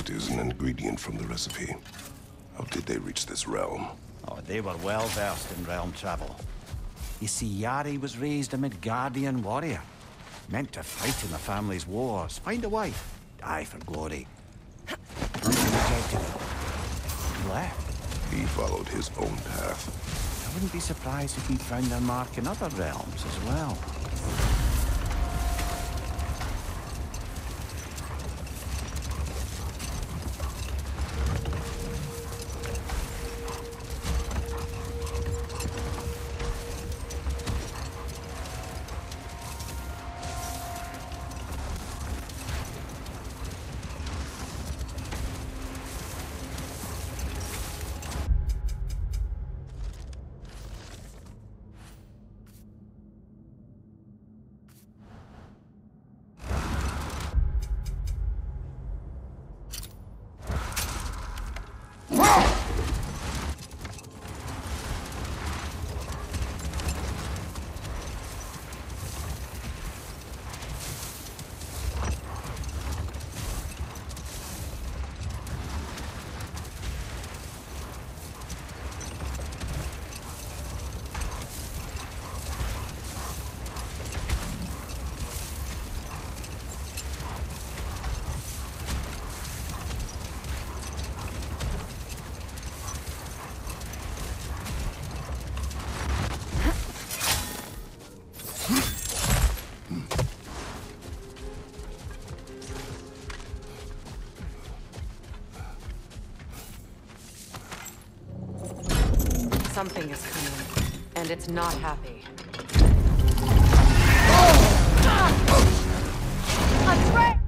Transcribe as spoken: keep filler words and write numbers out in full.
Dust is an ingredient from the recipe. How did they reach this realm? Oh, they were well versed in realm travel. You see, Yari was raised a Midgardian warrior. Meant to fight in the family's wars, find a wife, die for glory. He rejected it. He left. He followed his own path. I wouldn't be surprised if he'd found their mark in other realms as well. Something is coming, and it's not happy. I'm afraid!